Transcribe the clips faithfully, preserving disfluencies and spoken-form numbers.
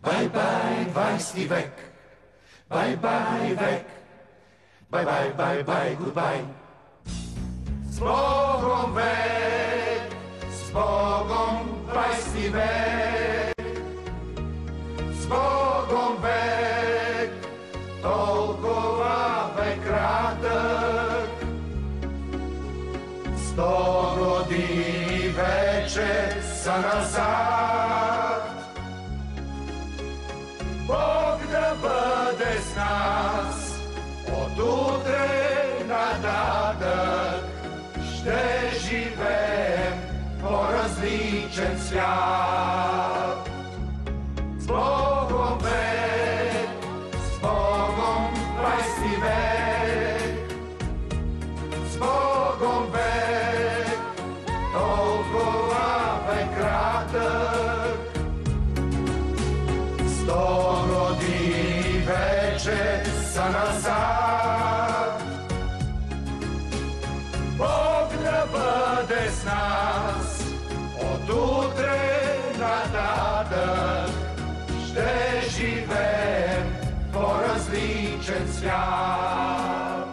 Бай-бай, двайсети век, бай-бай век, бай-бай, бай-бай, гудбай. С Богом век, с Богом двайсети век, с Богом век, толкова бе кратък. Сто години вече са назад. Бог да бъде с нас от утре нататък. Ще живеем по различен свят. С Богом век, с Богом двайсети век, с Богом век, толкова бе кратък. Сто години вече са назад. Бог да бъде с нас от утре нататък. Ще живеем по различен свят.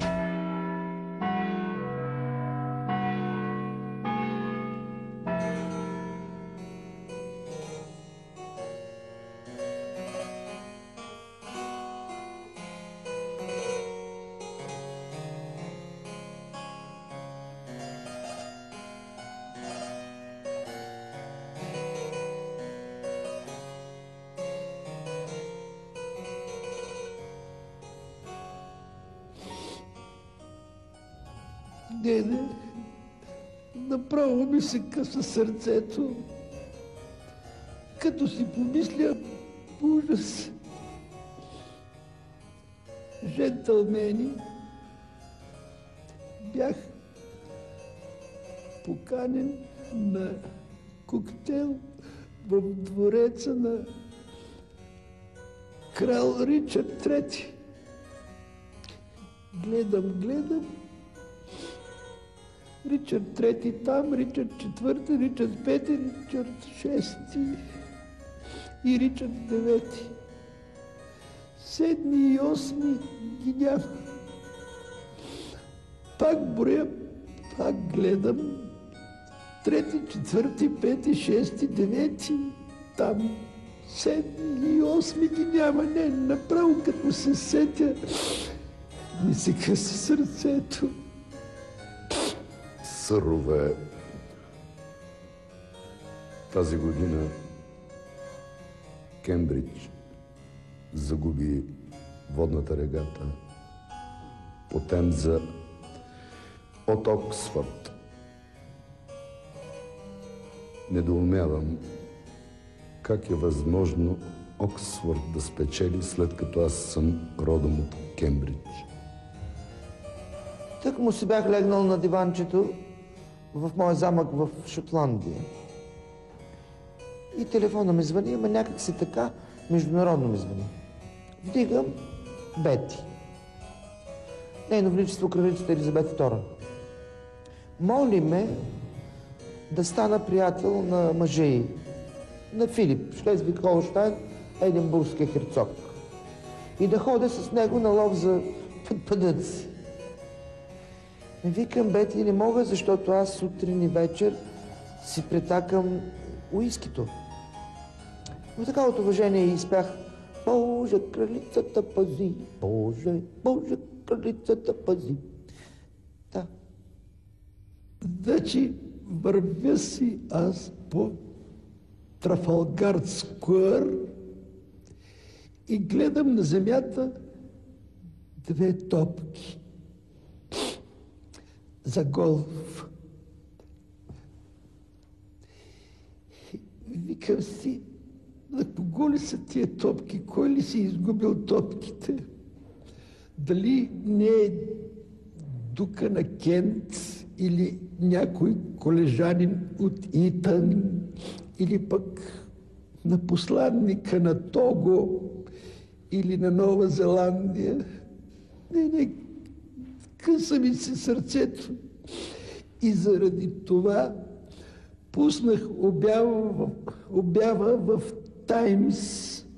Не, не, направо ми се къса сърцето, като си помисля ужас. Джентълмени, бях поканен на коктейл в двореца на крал Ричард трети. Гледам, гледам. Ричард трети там, Ричард четвърти, Ричард пети, Ричард шести и Ричард девети. Седми и осми ги няма. Пак броя, пак гледам. Трети, четвърти, пети, шести, девети, там. Седми и осми ги няма. Не, направо като се сетя, ми се къса сърцето. Сърове, тази година Кембридж загуби водната регата по Темза от Оксфорд. Недоумявам как е възможно Оксфорд да спечели, след като аз съм родом от Кембридж. Тък му си бях легнал на диванчето в моя замък в Шотландия. И телефона ми звъни, ама някак си така международно ми звъни. Вдигам Бети. Нейно величество кралицата Елизабет втора. Моли ме да стана приятел на мъжа й, на Филип, Шлезвиг-Холщайн, единбургския херцог. И да ходя с него на лов за пъдъци. Не викам, Бети, не мога, защото аз сутрин и вечер си претакам уискито. Но така от уважение изпях: Боже, кралицата пази, Боже, Боже, кралицата пази. Да. Значи вървя си аз по Трафалгар Скуър и гледам на земята две топки за голф. Викам си, на кого ли са тия топки? Кой ли си изгубил топките? Дали не е дука на Кент или някой колежанин от Итън, или пък на посланника на Того или на Нова Зеландия? Не, не, къса ми се сърцето. И заради това пуснах обява в, обява в Таймс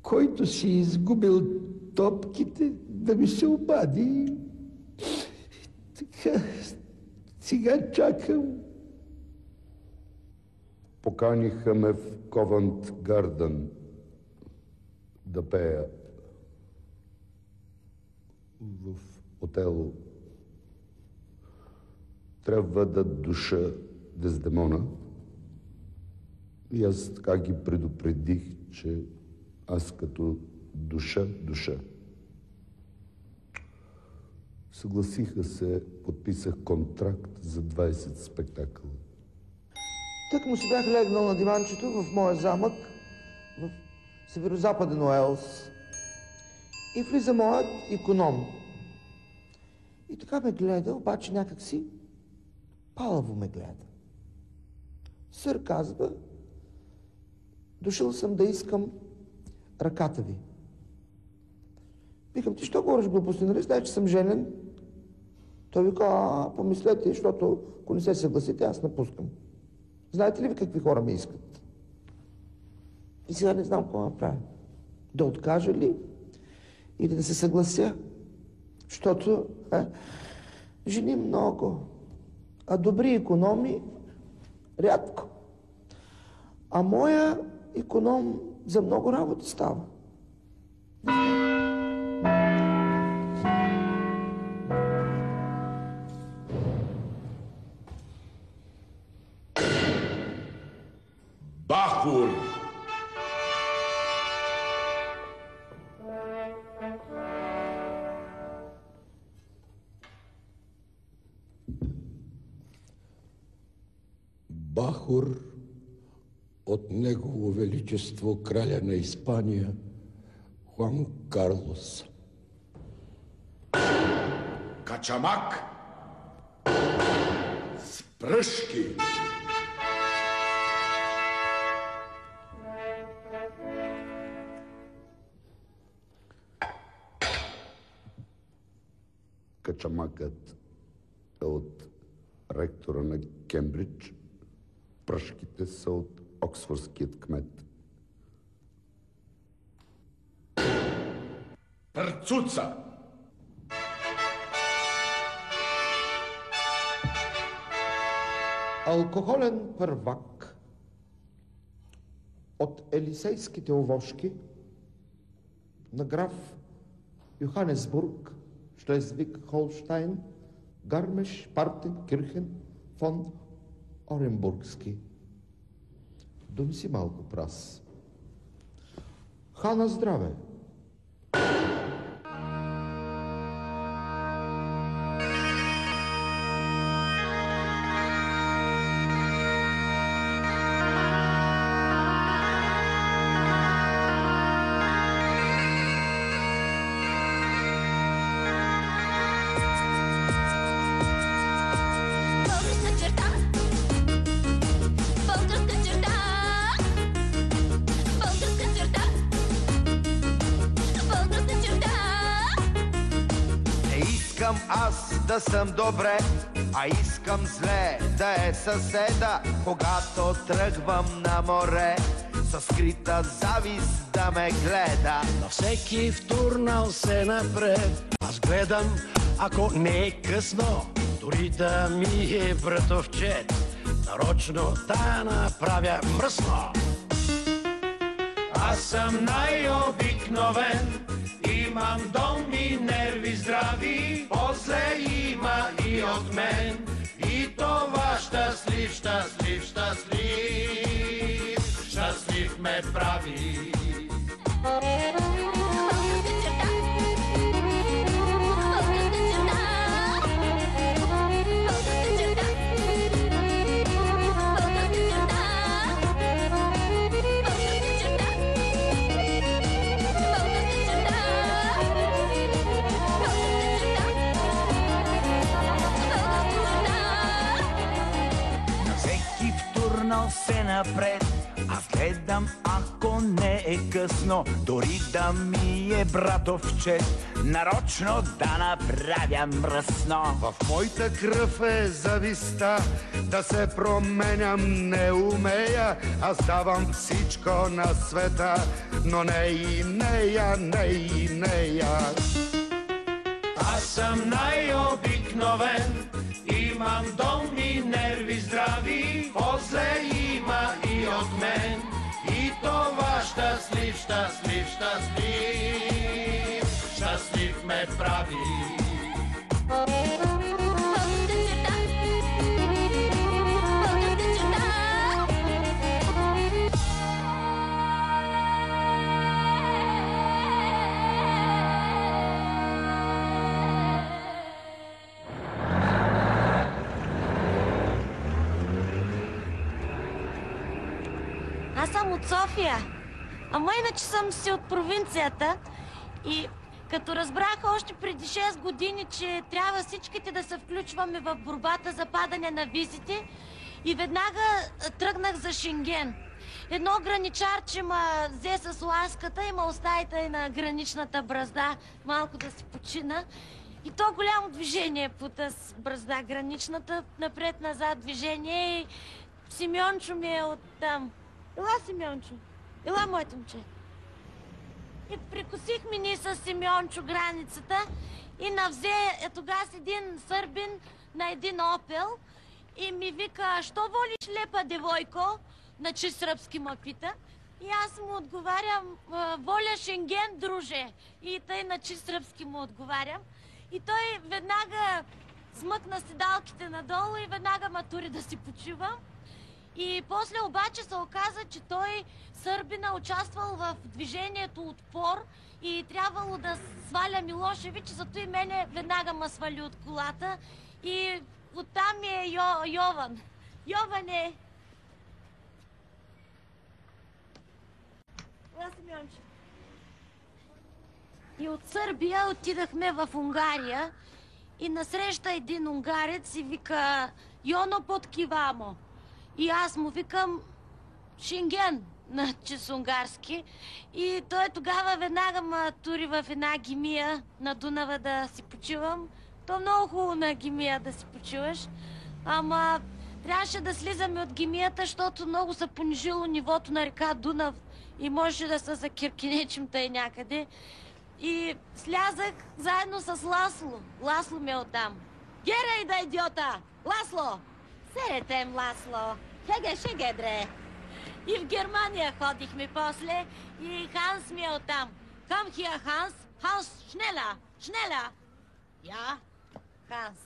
който си изгубил топките, да ми се обади. Така, сега чакам. Поканиха ме в Ковант Гарден да пея в Отело. Трябва да душа Дездемона. И аз така ги предупредих, че аз като душа, душа. Съгласиха се, подписах контракт за двайсет спектакъла. Тък му си бях легнал на диванчето в моя замък в северо-западен Уелс и влиза моят иконом. И така ме гледа, обаче някак си палаво ме гледа. Сър казва, дошъл съм да искам ръката ви. Викам, ти що говориш глупости, нали знаеш, че съм женен? Той вика, а, помислете, защото ако не се съгласите, аз напускам. Знаете ли ви какви хора ме искат? И сега не знам какво направя. Да откажа ли или да се съглася? Защото а, жени много, а добри икономи рядко. А моя иконом за много работа става. Бахур! Бахур от Негово Величество краля на Испания Хуан Карлос. Качамак с пръшки. Качамакът е от ректора на Кембридж, пръшките са от оксфордският кмет. Пърцуца! Алкохолен първак от Елисейските овошки на граф Йоханесбург, Шлезвиг, Холштайн, Гармеш, Партен, Кирхен, фон Оренбургски. Думи си малко прас. Хана здраве! Аз да съм добре, а искам зле да е съседа, когато тръгвам на море, със скрита завист да ме гледа. На всеки втурнал се напред, аз гледам, ако не е късно, дори да ми е братовчет, нарочно да направя мръсно. Аз съм най-обикновен, имам дом и нерви здрави, после има и от мен, и това щастлив, щастлив, щастлив, щастлив ме прави. Се напред, аз гледам, ако не е е късно, дори да ми е братовче, нарочно да направя мръсно. В моята кръв е зависта, да се променям не умея. Аз давам всичко на света, но не и нея, не и нея. Аз съм най-обикновен, имам дом и нерви здрави, после има и от мен. И това щастлив, щастлив, щастлив, щастлив ме прави. Аз съм от София, ама иначе съм си от провинцията и като разбрах още преди шест години, че трябва всичките да се включваме в борбата за падане на визите и веднага тръгнах за Шенген. Едно граничарче ма взе с ласката и ма оставите на граничната бразда малко да си почина. И то голямо движение по тази бразда, граничната, напред-назад движение и Симеончо ми е оттам. Ела, Симеончо. Ела, моето момче. И прекусихме ние с Симеончо границата и навзе е тогава с един сърбин на един опел и ми вика, що волиш лепа девойко? На чист сръбски ме пита. И аз му отговарям, воля Шенген, друже. И тъй на чист сръбски му отговарям. И той веднага смъкна седалките надолу и веднага матури да си почива. И после обаче се оказа, че той, сърбина, участвал в движението Отпор и трябвало да сваля Милошевич, зато и мене веднага ме свали от колата. И оттам ми е Йо, Йован. Йован е... И от Сърбия отидахме в Унгария и насреща един унгарец и вика, Йоно подкивамо. И аз му викам Шенген на чист унгарски. И той тогава веднага ме тури в една гимия на Дунава да си почивам. То много хубаво на гимия да си почиваш. Ама трябваше да слизаме от гимията, защото много се понижило нивото на река Дунав и можеше да се закиркинечим тъй някъде. И слязах заедно с Ласло. Ласло ме оттам. Герай да, идиота! Ласло! Серетем, Ласло. Шеге, шеге, дре. И в Германия ходихме после и Ханс ми е оттам. Кам хия Ханс? Ханс, шнела! Шнела! Я? Ханс.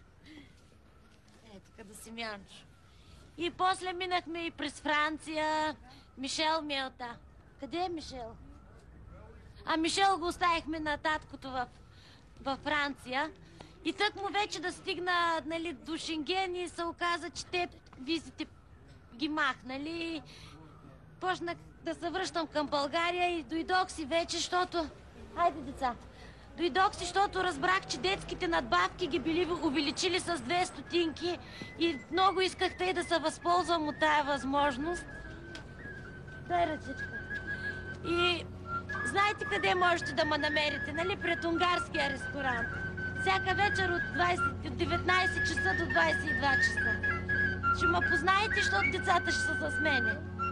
Е, тук да си Мянчо. И после минахме и през Франция. Мишел ми е оттам. Къде е Мишел? А Мишел го оставихме на таткото в, във Франция. И тък му вече да стигна, нали, до Шенген и се оказа, че те визите ги махнали. Почнах да се връщам към България и дойдох си вече, защото... Хайде, деца! Дойдох си, защото разбрах, че детските надбавки ги били увеличили с две стотинки и много исках тъй да се възползвам от тая възможност. Дай ръчичка. И знаете къде можете да ме намерите, нали? Пред унгарския ресторант. Всяка вечер от, двайсет, от деветнайсет часа до двайсет и два часа. Ще ме познаете, защото децата ще са с мене.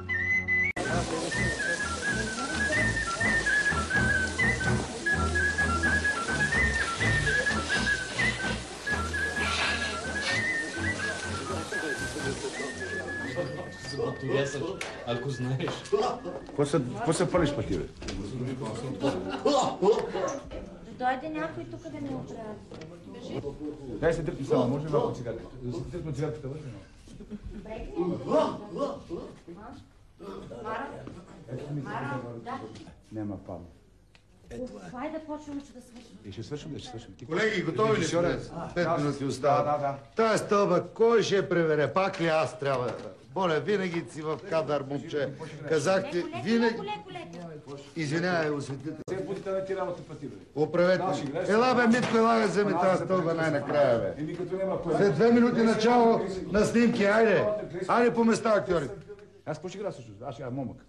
Ако знаеш. Какво се палиш пъти, бе? Дойде някой тук да ни оправи. Дай се дръпни само, може малко цигарка. Да се дръпни цигарката, вътре Мара? Да. Няма пал. Хайде да почваме, че да свършим. И ще свършим, да ще свършим. Колеги, готови ли сте? Пет минути остават. Да, да, да. Тая стълба, кой ще я превере? Пак ли аз трябва? Боля, винаги си в кадър, момче. Казахте, винаги... Извинявай, осветлите. Се будите на ти работа пъти, бе. Оправете. Ела, бе, Митко, ела, бе, вземи тази стълба най-накрая, бе. Еми като няма кой. След две минути начало на снимки, айде. Айде по места, актьори. Аз какво ще игра също? Аз ще игра момък.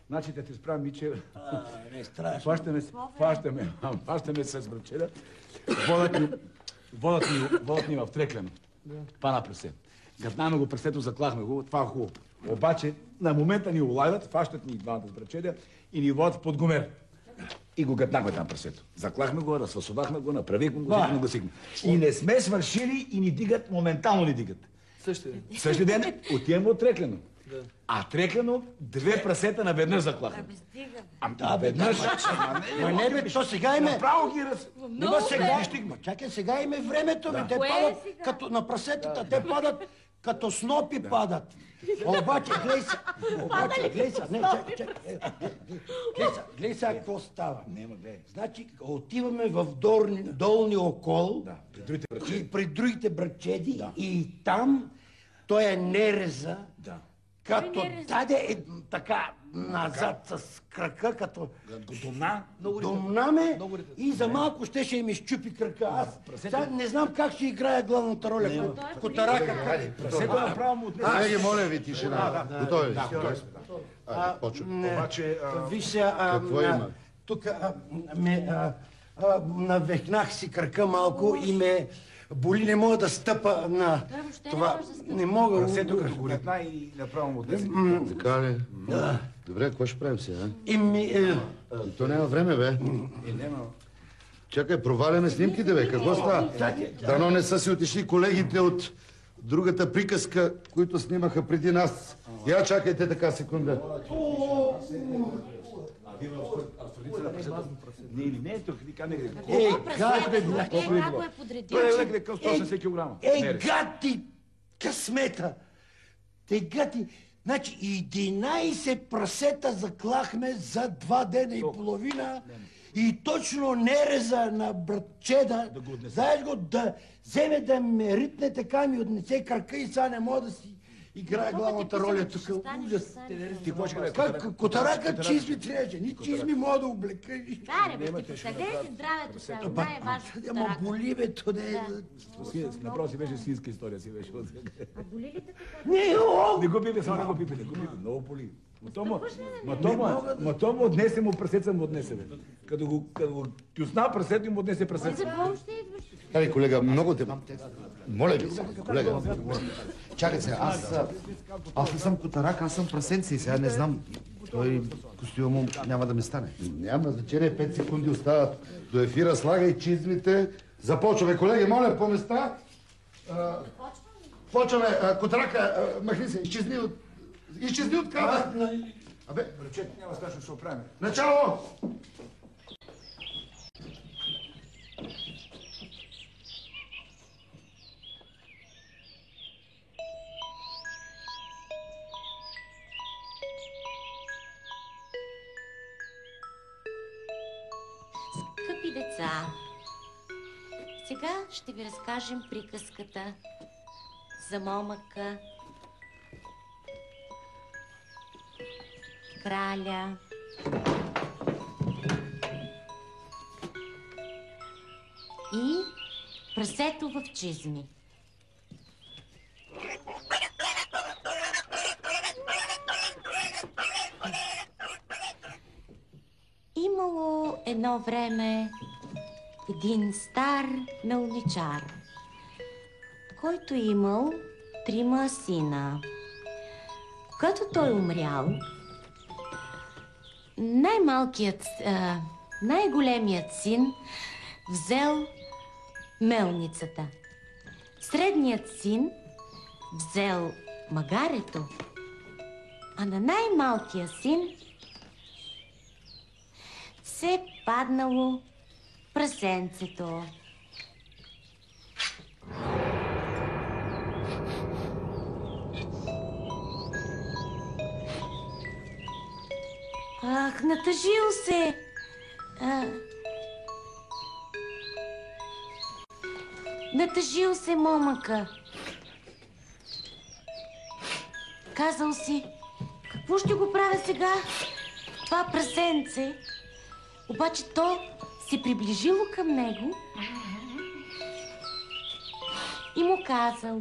Значи да ти справя, Миче. Не страшно. Фащаме се, фащаме, фащаме се с брачеда. Водят ни, водят ни, водят ни в Треклено. Това на пресе. Гърнаме го пресето, заклахме го, това е хубаво. Обаче на момента ни улавят, фащат ни двамата с брачеда и ни водят в Подгомер. И го гътнахме там пресето. Заклахме го, разфасовахме го, направихме го, го гасихме. И не сме свършили и ни дигат, моментално ни дигат. Същия ден. Същия ден отиваме от Треклено. Да. А Треклено две прасета наведнъж заклаха. Абе, стига. Ами да, веднъж. Ма не бе, то сега име... Направо ги раз... Нима сега... Ма чакай, сега име времето, бе. Те падат като на прасетата. Те падат като снопи падат. Обаче, гледай са. Обаче, гледай са. Не, чакай, чакай. Гледай са, гледай са какво става. Нема, гледай. Значи, отиваме в долни, долни окол. Да, при другите брачеди. И при другите брачеди. Да. И там той е нереза. Да. Като даде е, така назад с крака, като... Домна. Домнаме и за малко щеше ми щупи крака. Аз сега не знам как ще играя главната роля. Котарака. Прасето направо му отнесе. Колеги, моля ви, тишина. Готови ли? Почваме. Обаче... Виж сега... Какво има? Тук ме... Навехнах си крака малко и ме... Боли, не мога да стъпа на това. Не мога. Прасето като го ретна и направо му отнесе. Така ли? Добре, какво ще правим сега? И ми... То няма време, бе. И няма... Чакай, проваляме снимките, бе. Какво става? Дано не са си отишли колегите от другата приказка, които снимаха преди нас. Я чакайте така секунда. Не, или не, тук ни кане грек. Ей, как бе, Как го е подредил? Той е леко сто и осемдесет килограма. Ей, гати, късмета! Те гати, значи единайсет прасета заклахме за два дена и половина и точно нереза на братчеда, знаеш го, да вземе да ме ритне така, ми отнесе крака и сега не мога да си играе главната роля тук. Ужас. Ти какво ще Как? Котарака чизми трябваше. Ни чизми мога да облека. Да, бе, ти къде си здравето сега? Най-важното. Ама боли, бе, то не е... Направо си беше свинска история, си беше. А боли ли те така? Не, о! Не го пипе, само не го пипе, не го пипе. Много боли. Ма то му отнесе му прасеца, му отнесе, бе. Като го тюсна прасето и му отнесе прасеца. За помощ ще идваш. Али, колега, много те... Моля ви, колега. Чакай сега, аз... Аз не съм котарак, аз съм прасенци. Сега не знам. Той костюма му няма да ми стане. Няма значение, пет секунди остават до ефира. Слагай чизмите. Започваме, колеги, моля, по места. Почваме. Котарака, махни се, изчезни от... Изчезни от кадър. Абе, Брачет, няма страшно, ще оправим. начало! Скъпи деца, сега ще ви разкажем приказката за момъка, краля и прасето в чизми. Имало едно време един стар мелничар, който имал трима сина. Като той умрял, най-малкият, а, най-големият син взел мелницата. Средният син взел магарето, а на най-малкия син се паднало прасенцето. Ах, натъжил се. А... Натъжил се момъка. Казал си, какво ще го правя сега? Това прасенце. Обаче то се приближило към него и му казало: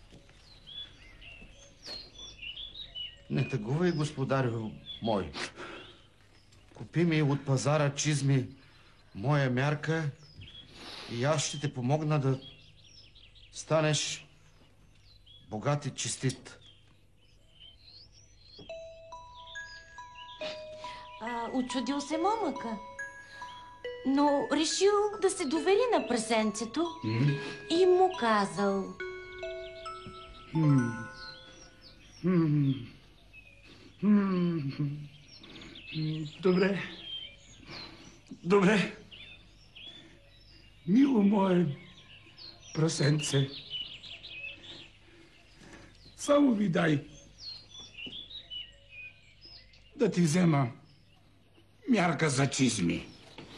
Не тъгувай, господарю мой. Купи ми от пазара чизми моя мярка и аз ще те помогна да станеш богат и честит. А, учудил се момъка, но решил да се довери на прасенцето mm. и му казал: Mm. Mm. Mm. Добре. Добре. Мило мое прасенце, само ви дай да ти взема мярка за чизми.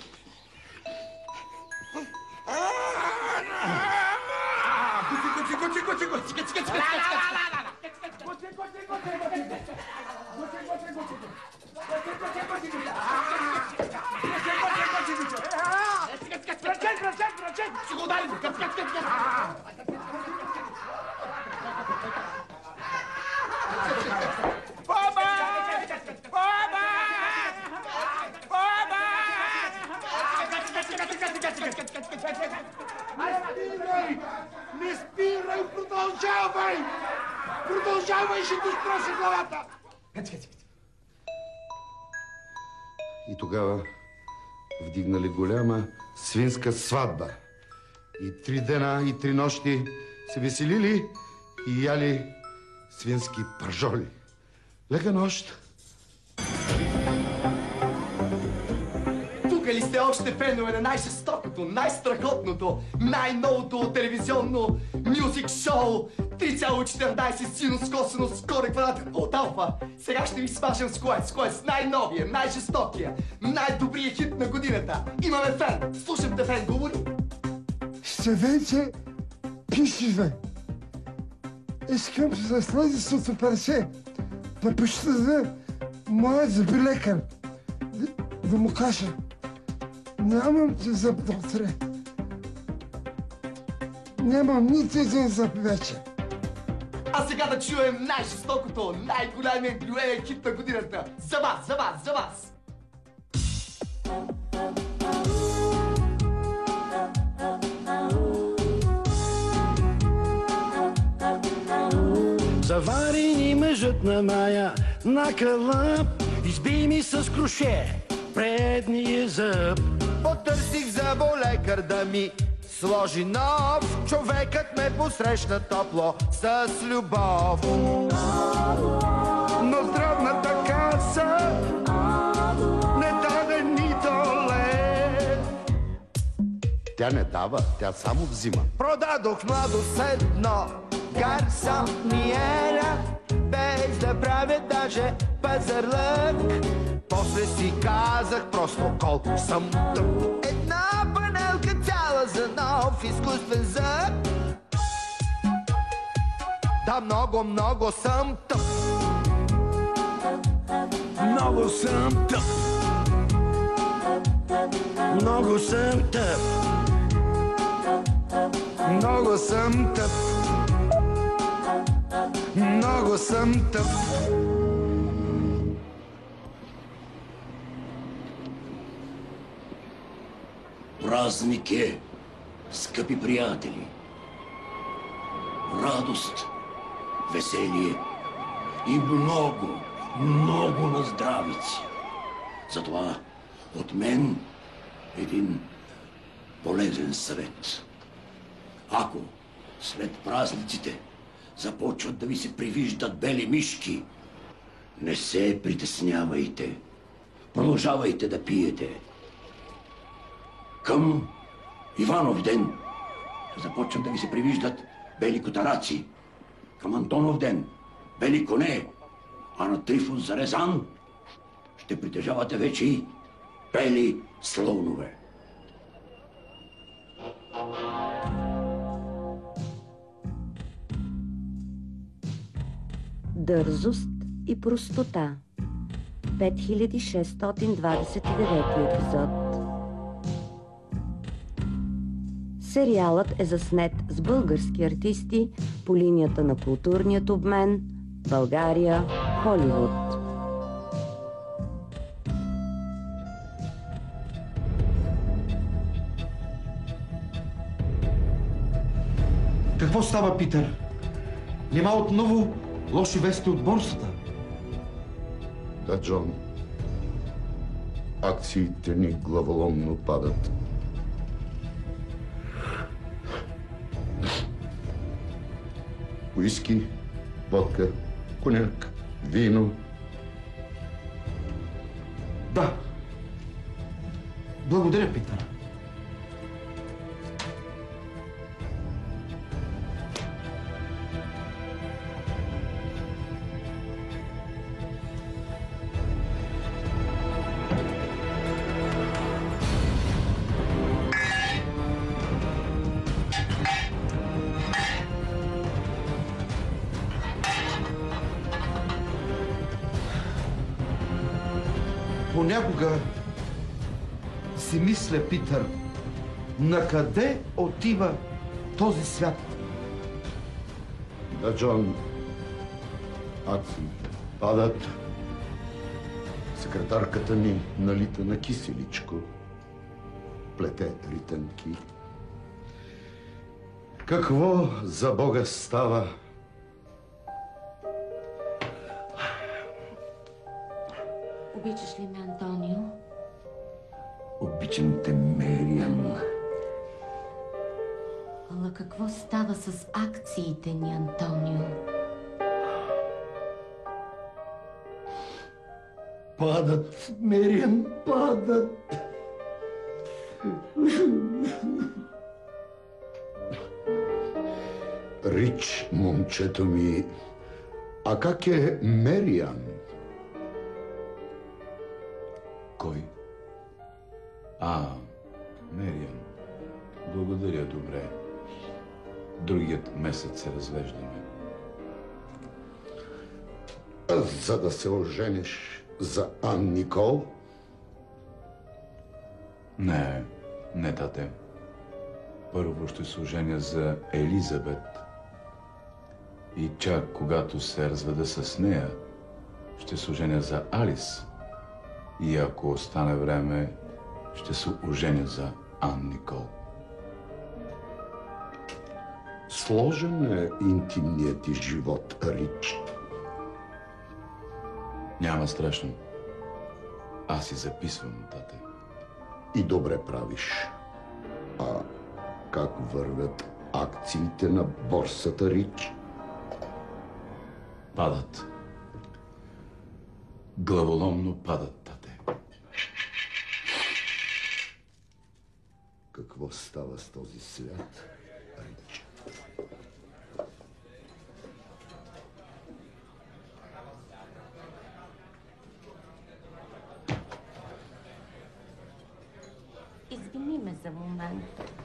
Не спирай, продължавай! Продължавай, ще ти строси главата! И тогава вдигнали голяма свинска сватба. И три дена и три нощи се веселили и яли свински пържоли. Лека нощ! Тук ли сте още фенове на най-жестокото, най-страхотното, най-новото телевизионно мюзик шоу три цяло четиринадесет синус косинус корен квадратен от алфа? Сега ще ви смажем с кое? С кое? С най-новия, най-жестокия, най-добрия хит на годината. Имаме фен! Слушам те, фен, говори! Ще вече пишеве. Искам да слезе с отопарше, да пощада моят зъболекар, да, да му кажа: нямам ти зъб, докторе. Нямам нито един зъб вече. А сега да чуем най-жестокото, най-големия големия хит на годината. За вас, за вас, за вас! Завари ни мъжът на Мая на кълъп, изби ми с круше предния зъб. Потърсих зъболекар да ми сложи нов. Човекът ме посрещна топло с любов. Но здравната каса не даде нито лев. Тя не дава, тя само взима. Продадох младост едно гарсамниера, без да правя даже пазарлък. После си казах просто колко съм тъп. Една панелка цяла за нов изкуствен зъб. Да, много, много съм тъп. Много съм тъп. Много съм тъп. Много съм тъп. Много съм тъп. Празник е, скъпи приятели. Радост, веселие и много, много на здравици. Затова от мен един полезен съвет. Ако след празниците започват да ви се привиждат бели мишки, не се притеснявайте. Продължавайте да пиете. Към Иванов ден започват да ви се привиждат бели котараци. Към Антонов ден бели коне, а на Трифон Зарезан ще притежавате вече и бели слонове. Дързост и простота. пет хиляди шестстотин двадесет и девети епизод. Сериалът е заснет с български артисти по линията на културният обмен България – Холивуд. Какво става, Питър? Нема отново лоши вести от борсата? Да, Джон. Акциите ни главоломно падат. Уиски, водка, коняк, вино. Да. Благодаря, Питър. Понякога си мисля, Питър, на къде отива този свят? Да, Джон. Акциите падат. Секретарката ни налита на киселичко. Плете ритънки. Какво за Бога става? Обичаш ли ме, Антонио? Обичам те, Мериан. Ала какво става с акциите ни, Антонио? Падат, Мериан, падат. Рич, момчето ми. А как е Мериан? Кой? А, Мериан. Благодаря, добре. Другият месец се развеждаме. За да се ожениш за Ан Никол? Не, не, тате. Първо ще се оженя за Елизабет. И чак когато се разведа с нея, ще се оженя за Алис. И ако остане време, ще се оженя за Ан Никол. Сложен е интимният ти живот, Рич. Няма страшно. Аз си записвам, тате. И добре правиш. А как вървят акциите на борсата, Рич? Падат. Главоломно падат, тате. Какво става с този свят, Рич? Извини ме за момент.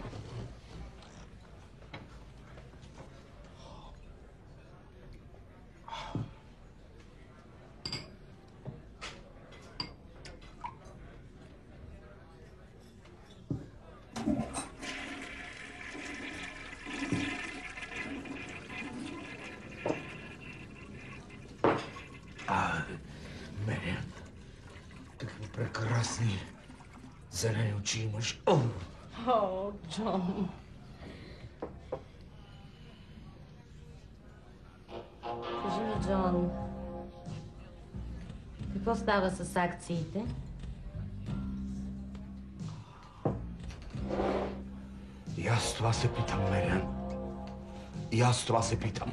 А, Мериан, какви прекрасни зелени очи имаш. О! О, Джон. Кажи ми, Джон, какво става с акциите? И аз това се питам, Мериан. И аз това се питам.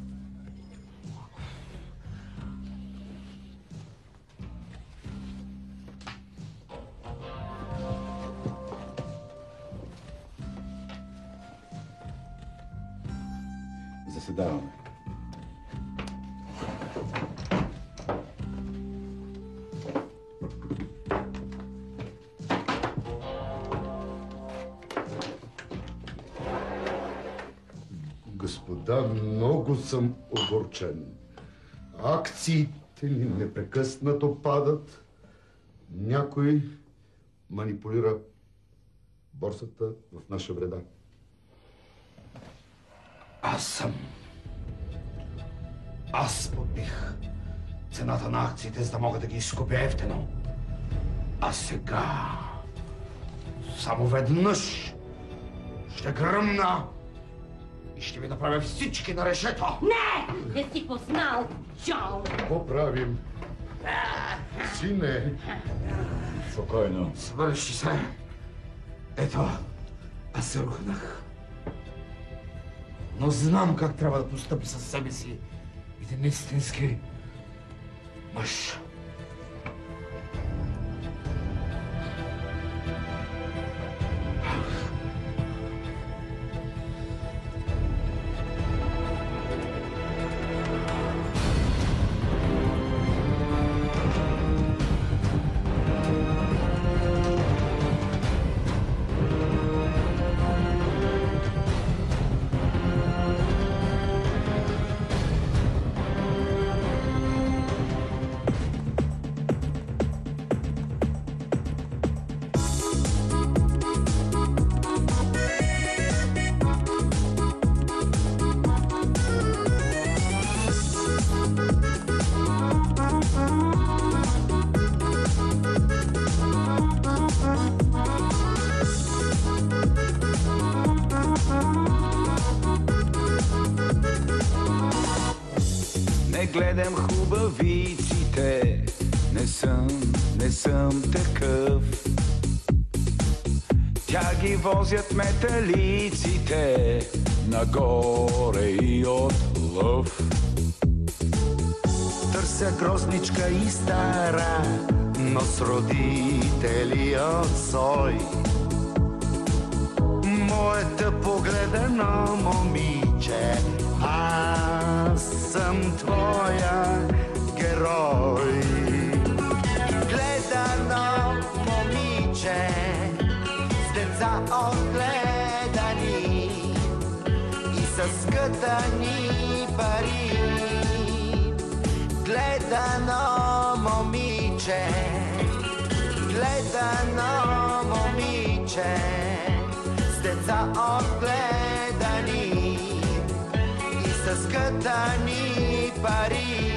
Заседаваме. Господа, много съм огорчен. Акциите ни непрекъснато падат. Някой манипулира борсата в наша вреда. Аз съм. Аз подбих цената на акциите, за да мога да ги изкупя евтино. А сега само веднъж ще гръмна и ще ви направя всички на решето. Не! Не си познал, Джон! Какво правим? Сине! Спокойно. Свърши се. Ето, аз се рухнах. Но знам как трябва да постъпи със себе си. Един истински мъж. Гледам хубавиците, не съм, не съм такъв. Тя ги возят металиците нагоре и от лъв. Търся грозничка и стара, но с родители от сой. Моята погледано момиче, аз съм твоя герой. Гледано момиче с деца отгледани и с скътани пари. Гледано момиче, гледано момиче с деца отгледани с скътани пари.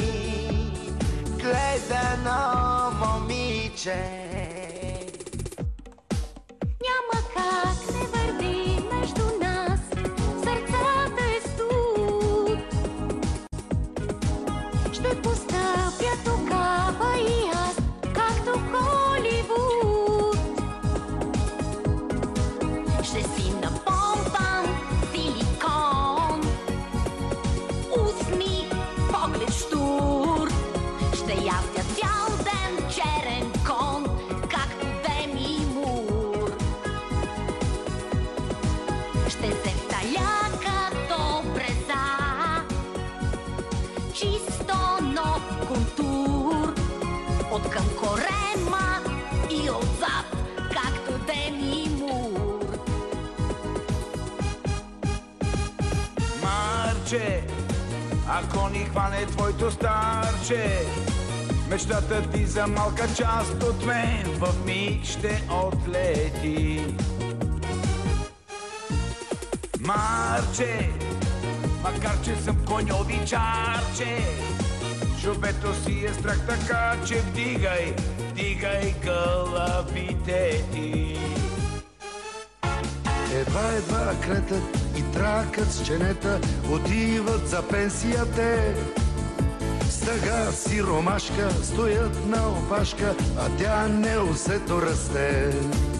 Гледано момиче. Няма как не върви между нас, сърцата е студ. Ще постъпя тогава и аз, както Холивуд. Ще си напомпам силикон, устни, поглед штур. Ще яздя цял ден черен кон, както Деми Мур. Ще се вталя като бреза, чисто нов контур. Откъм корема и отзад, както Деми Мур. Марче, ако ни хване твоето старче, мечтата ти за малка част от мен в миг ще отлети. Марче, макар че съм коньовичарче, шубето си е страх, така че вдигай, вдигай гълъбите ти. Едва-едва кретът и тракът с ченета отиват за пенсията. Стъга си ромашка стоят на опашка, а тя неусетно расте.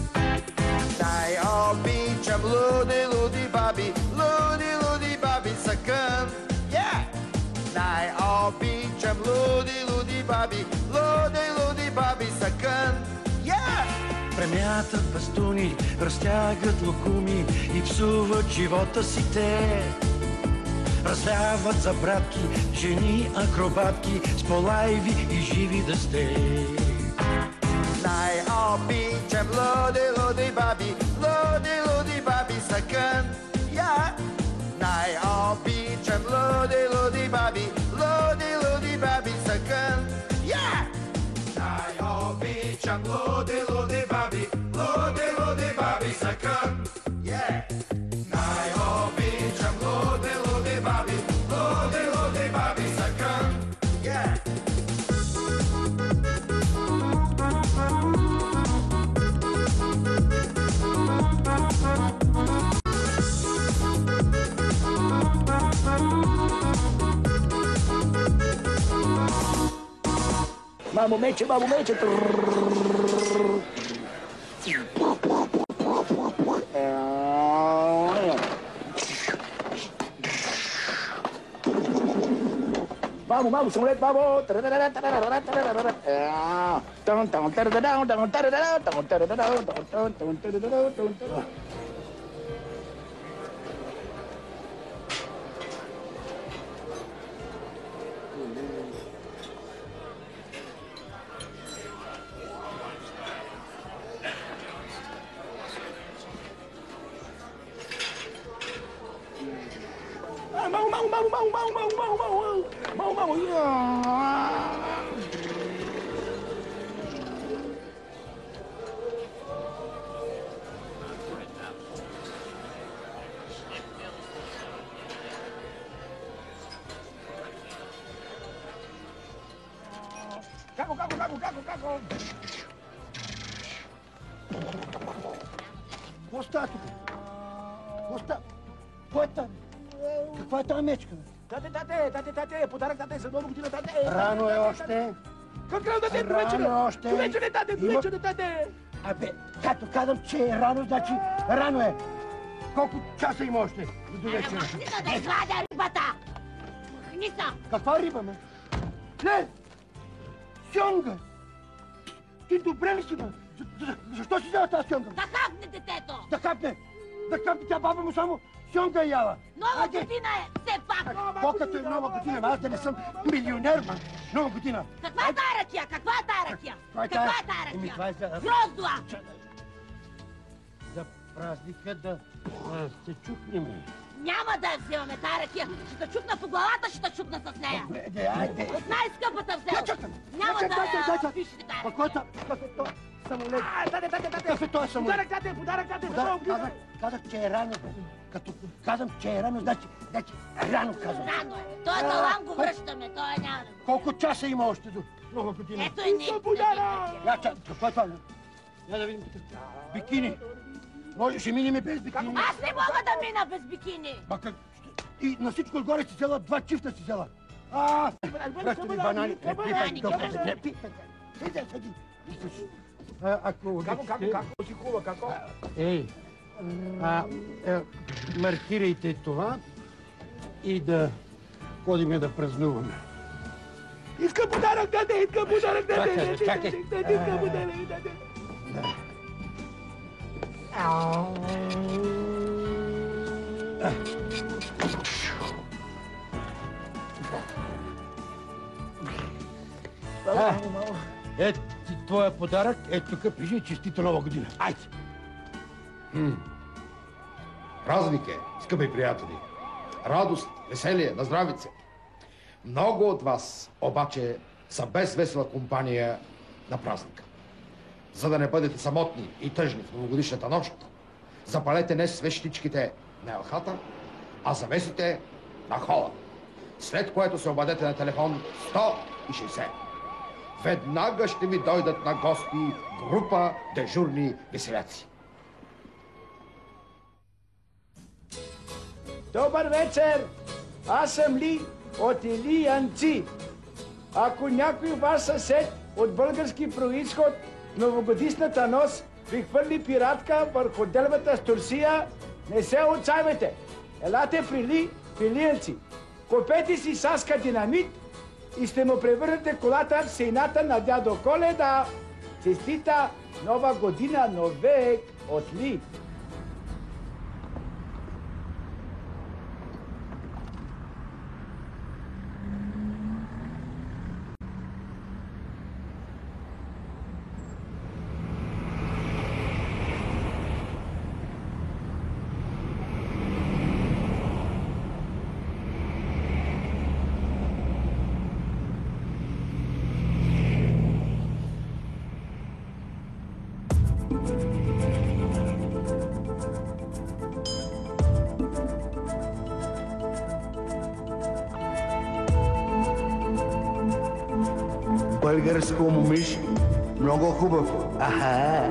Най-обичам луди, луди баби, луди, луди баби са кън. Yeah! Най-обичам луди, луди баби, луди, луди баби са кън. Yeah! Премятат бастуни, разтягат локуми и псуват живота си те. Развяват за братки, жени акробатки, с полайви и живи да сте. Най-обичам луди, луди баби, луди, луди баби са кън. Yeah! Най-обичам луди, луди баби, луди, луди баби са кън. Yeah! Най-обичам луди, луди баби, луди, луди баби са кън. Yeah! Най-обичам луди, луди баби, луди, луди баби са кън. Yeah! Мамо мече, мамо мече. Мамо, мамо, самолет, мамо. Mau, mau, mau, mau, mau, mau, mau, mau, mau, mau, mau. Како, како, како, како, како. Какво става тук? Какво става? Кой е там? Каква е тази мечка? Тате, тате, тате, тате, подарък, тате, за нова година, тате! Рано е още. Как рано, тате, довече Рано е още. Довече не, тате, довече не, тате! Абе, като казвам, че е рано, значи рано е. Колко часа има още? До вечера. Махни се да извадя рибата! Махни се! Каква риба, ме? Не! Сьонга! Ти добре ли си, бе? За- за- Защо си взела тази сьонга? Да хапне детето! Да хапне! Да хапне, тя баба му само сьонга е яла. Нова Айде. година е, все пак! По-като е нова година, ама аз да не съм милионер, ма. Нова година. Каква е тая ракия? Каква е тая ракия? Това е Каква тая- е тая Еми, ракия? това е за- Гроздова! За празника да а, се чукнем. Няма да я вземаме тая ракия. Ще те чукна по главата, ще те чукна с нея. Добре, айде. От най-скъпата взел. Я чакам. Няма Я да чакам, дай, я дай, пишете тая Какво е това? Какъв е това? Самолет. Тате, тате, тате! Какъв е този самолет? Подарък, тате, подарък, тате, за нова Подарък, година! казах, казах, че е рано, бе. Като казвам, че е рано, значи, значи рано казвам. Рано е. Той А, талант го а, връщаме. Той няма да го... Колко часа има още до нова година? Ето и ние. Я чак, какво е това? Я да видим тук. Бикини. Може, ще минем без бикини. Аз не мога да мина без бикини. Ма как? И на всичко отгоре си взела, два чифта си взела. А, пръсти ми банани. Крепи, Банани, добре, банани. крепи. Седи, седи. А, ако Како, како, обичате... како си хубава, како? Ей, а, е, маркирайте това и да ходим да празнуваме. Иска подарък, тате, иска подарък, тате! Чакай, чакай. Тате, иска подарък, тате! А, е, ти, твоя подарък е тук, пиши честита нова година. Айде! Празник е, скъпи приятели. Радост, веселие, на здравице. Много от вас обаче са без весела компания на празника. За да не бъдете самотни и тъжни в новогодишната нощ, запалете днес свещичките на елхата, а завесите на хола. След което се обадете на телефон сто и шейсет. Веднага ще ви дойдат на гости група дежурни веселяци. Добър вечер! Аз съм Ли от Илиянци. Ако някой ваш съсед от български происход в новогодишната нощ ви хвърли пиратка върху дървата с турсия, не се отчайвайте. Елате при Ли в Илиянци. Купете си Саска динамит и ще му превърнете колата в сейната на дядо Коледа. Честита нова година, нов век от Ли. Българско момиш, много хубав. Аха.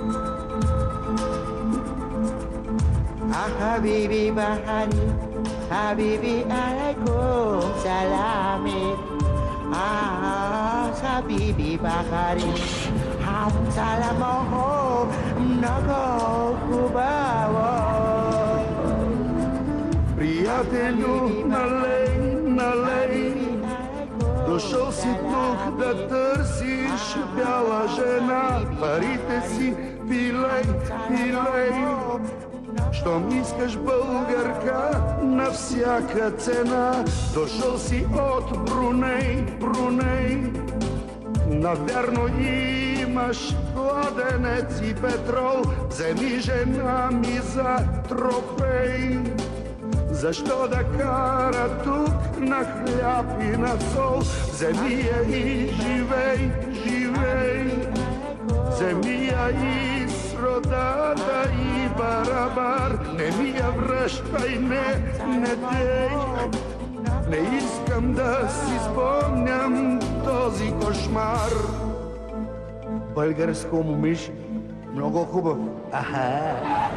А, Хабиби, Бахани, Habibi alaikum salami. Ah, Habibi Bakari. Salamoho, много хубаво. Приятелю, налей, налей, дошъл си тук да търсиш бяла жена, парите си пилей, пилей. Щом искаш българка на всяка цена, дошъл си от Бруней, Бруней. Навярно имаш кладенец и петрол, вземи жена ми за трофей. Защо да кара тук на хляб и на сол? Вземи я и живей, живей. Вземи я и с родата и барабар. Не ми я връщай, не, не дей. Не искам да си спомням този кошмар. Българско момиш, много хубаво. Аха.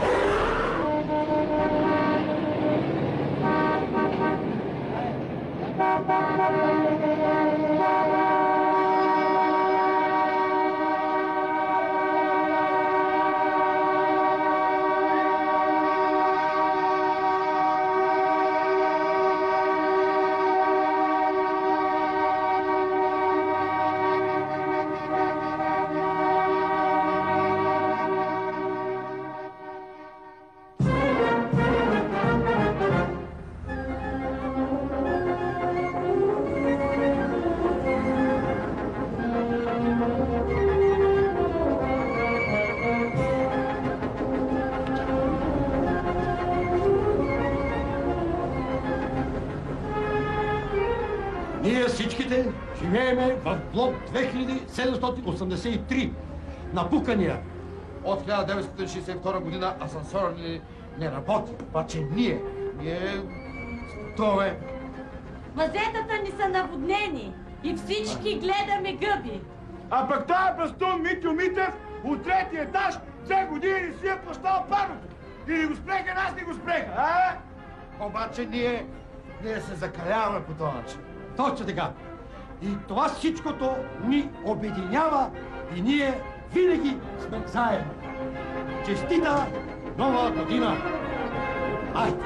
Ние всичките живееме в блок две хиляди седемстотин осемдесет и три на Пукания. От хиляда деветстотин шейсет и втора година асансьорът ни не работи. Обаче ние, ние спотове. Мазетата ни са наводнени и всички гледаме гъби. А пък този бастун Митю Митев от третия етаж две години си е плащал парното. Или го спреха, нас не го спреха, а? Обаче ние, ние се закаляваме по този начин. Точно така. И това всичкото ни обединява и ние винаги сме заедно. Честита нова година! Айде!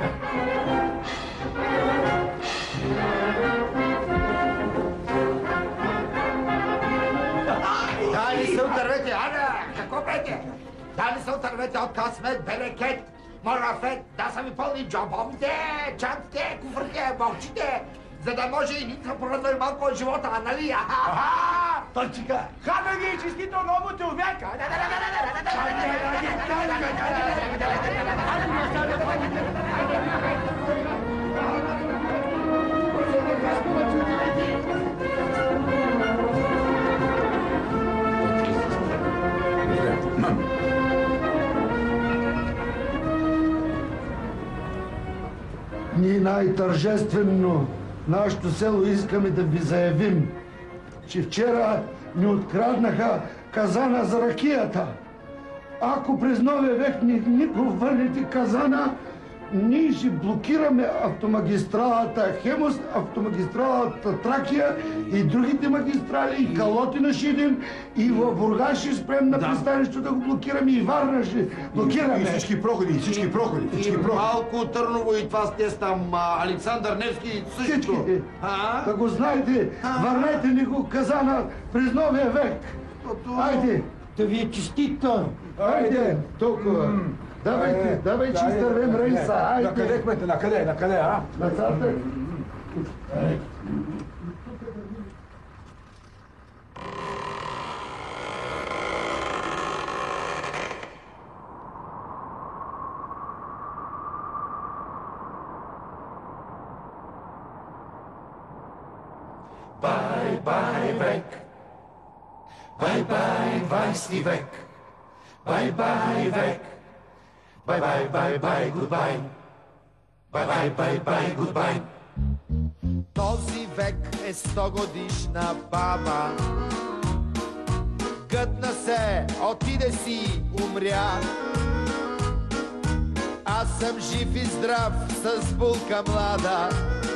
Дали се отървете, Ана! Какво пете? Дали се отървете от късмет, берекет, марафет, да са ви пълни джобовите, чантите, куфрите, мълчите, за да може и ние да порадваме малко от живота, а нали? Аха! Точка! Хана ги е честито новото века! Ние най-тържествено в нашето село искаме да ви заявим, че вчера ни откраднаха казана за ракията. Ако през новия век ни, ни го върнете казана, ние ще блокираме автомагистралата Хемус, автомагистралата Тракия и другите магистрали, и Калотина ще идем, и в Бургас ще спрем на пристанището да го блокираме, и Варна ще блокираме. И всички проходи, и всички проходи, всички проходи. Малко Търново и това сте там, Александър Невски също. Всички. Да го знаете, върнете ни го казана през новия век. Айде. Да ви е честито. Айде, толкова. Давайте, давай, че изтървем рейса, айде! Накъде, кмете, накъде, накъде, а? Назад. Бай, бай, век! Бай, бай, двайсети век! Бай, бай, век! Bye bye bye bye goodbye. Bye bye bye bye goodbye. Този век е сто годишна баба. Гътна се, отиде си, умря. Аз съм жив и здрав, с булка млада,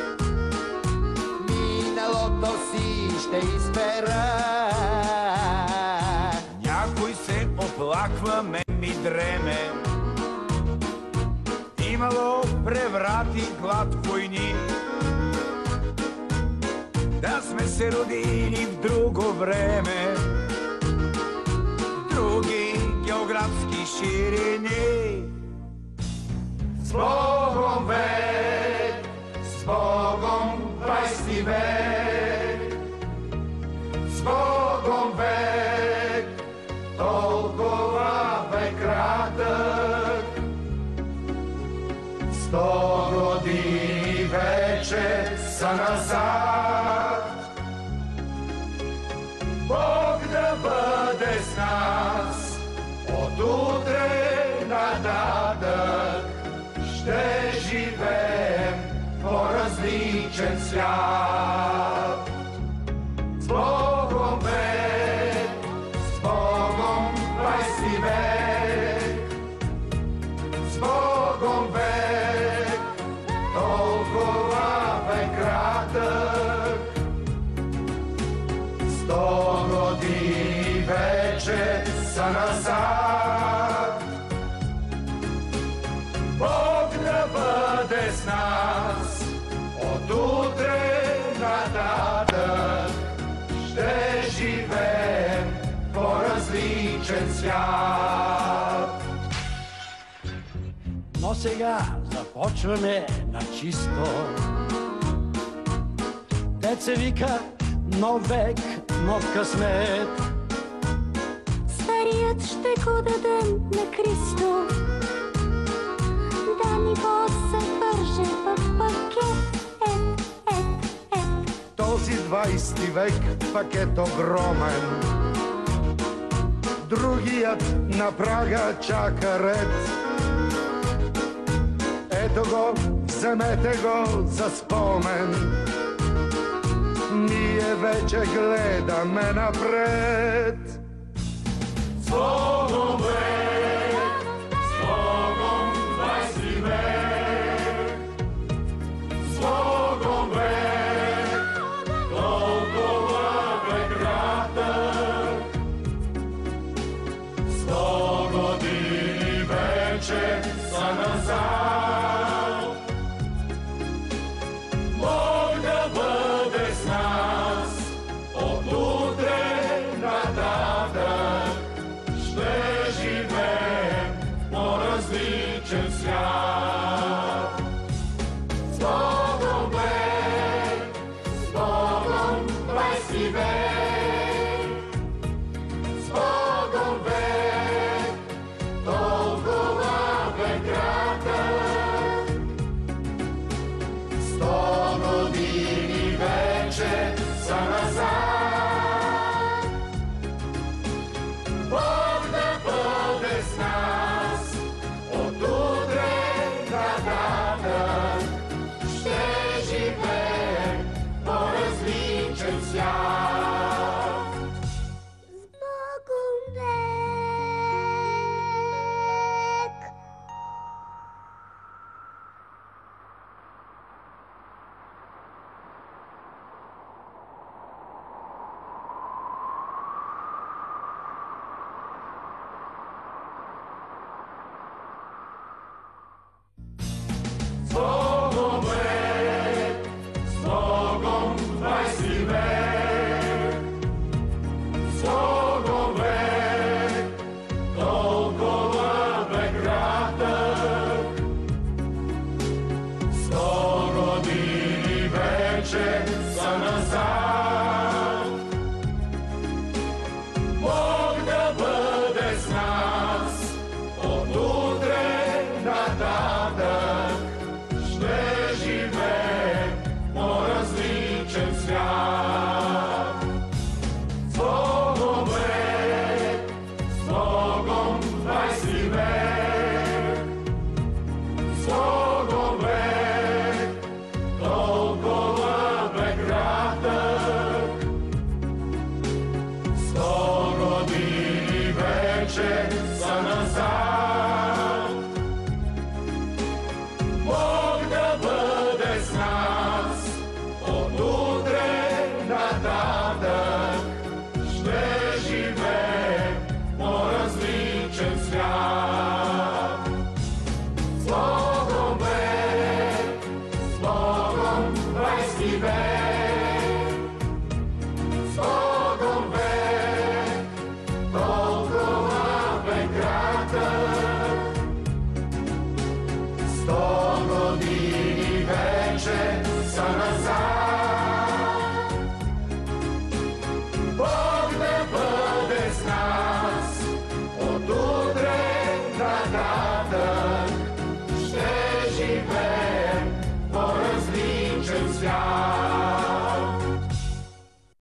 миналото си ще избера. Някой се оплаква, мен ми дреме. Имало преврати, глад, войни. Да сме се родили в друго време, други географски ширини. С Богом век, с Богом двайсети век, с Богом век, толкова бе кратък. Сто години вече са назад. Бог да бъде с нас от утре нататък. Ще живеем по различен свят. С Богом век, с Богом двайсети век, с Богом век, толкова бе кратък. Сто години вече са назад. Бог да бъде с нас от утре нататък. Ще живеем по различен свят. Но сега започваме на чисто. Дет се вика нов век, нов късмет. Старият ще го дадем на Христо, да ни го завърже в пакет. Ет, ет, ет. Този двайсети век пакет огромен. Другият на прага чака ред. Ето го, вземете го за спомен. Ние вече гледаме напред. С Богом век!